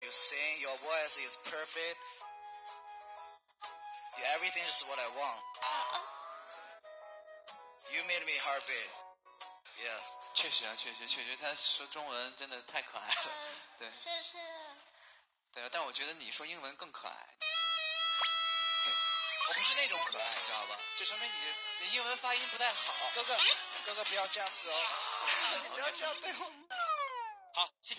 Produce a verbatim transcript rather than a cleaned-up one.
You sing, your voice is perfect. You, everything is what I want. You made me heartbeat. Yeah. 确实啊，确实，确实，他说中文真的太可爱了。对， 谢谢。 对啊，但我觉得你说英文更可爱。我不是那种可爱，知道吧？这说明你的英文发音不太好。 哥哥，哥哥不要这样子哦，你不要这样对我。 好，谢谢。